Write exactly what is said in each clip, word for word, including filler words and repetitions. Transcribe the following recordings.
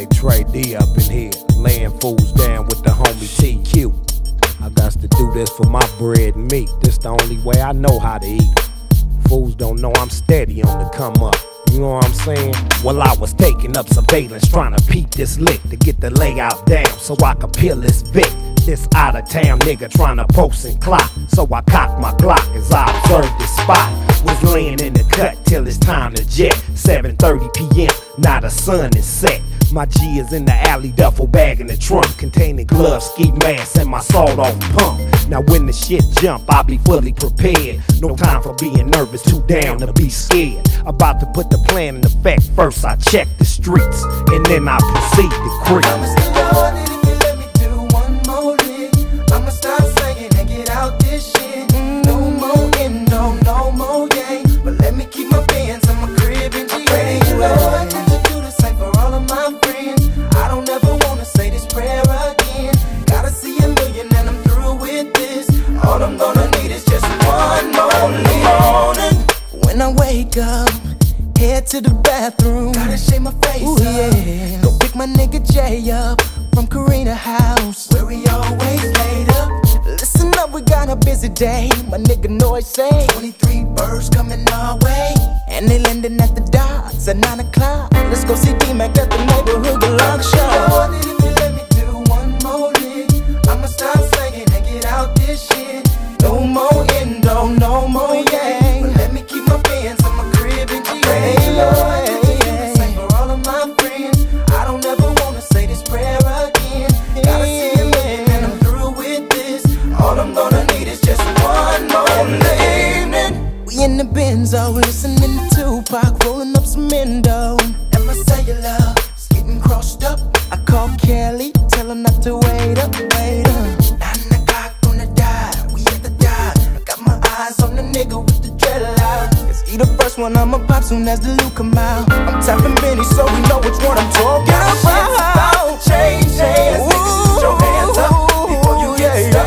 Big Trey D up in here, laying fools down with the homie T Q. I got to do this for my bread and meat. This the only way I know how to eat. Fools don't know I'm steady on the come up. You know what I'm saying? Well, I was taking up surveillance, trying to peep this lick to get the layout down so I could peel this Vic. This out of town nigga trying to post and clock, so I cocked my Glock as I observed this spot. Was laying in the cut till it's time to jet. seven thirty p m, now the sun is set. My G is in the alley, duffel bag in the trunk, containing gloves, ski mask, and my sawed-off pump. Now when the shit jump, I'll be fully prepared. No time for being nervous, too down to be scared. About to put the plan in effect. First I check the streets, and then I proceed to creep. Promise the Lord that if you let me do one more lick, I'ma stop singing and get out this shit. No more endo, no more yay, but let me keep my bands in my crib and G A. Lord, that you do the same for all of my friends. I don't ever wanna say this prayer again. Gotta see a million and I'm through with this. All I'm gonna need is just one more morning. When I wake up, head to the bathroom, gotta shave my face. Ooh, yeah. Go pick my nigga Jay up from Karina house, where we always laid up. Listen up, we got a busy day. My nigga Noise say twenty-three birds coming our way, and they landing at the docks at nine o'clock. Let's go see D-Mac at the neighborhood Galak show. Lord, if you let me do one more lick, I'ma stop singing and get out this shit. No more endo, no more yay, but let me keep my bands in my crib and G A. Hey, Lord, that you do the same for all of my friends. I don't ever wanna say this prayer again. Gotta see a million and I'm through with this. All I'm gonna need is just one more evening. We in the Benzo, listening to Tupac, rolling up some endo, and my cellular is getting crossed up. I call Kelly, tell her not to wait up, wait up. Nine o'clock on the dot, we at the dot. I got my eyes on the nigga with the dreadlock, cause he the first one I'ma pop soon as the loot come out. I'm tapping Benny so we know which one I'm talking about. Shit's about to change hands, niggas put your hands up before you get stuck.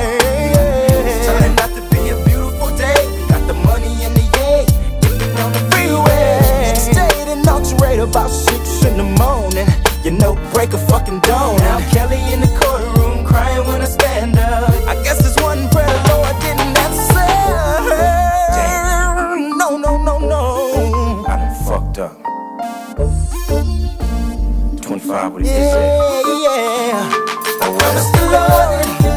It's turning out to be a beautiful day. Got the money in the yay, getting on the freeway. Stayed in Oxford about six in the morning. You know, break a fucking dawn. Now Kelly in the courtroom crying when I stand up. I guess this one prayer, Lord, didn't answer. Damn. No, no, no, no. I done fucked up. twenty-five, what he yeah, said. Yeah, yeah. Promise the Lord that if you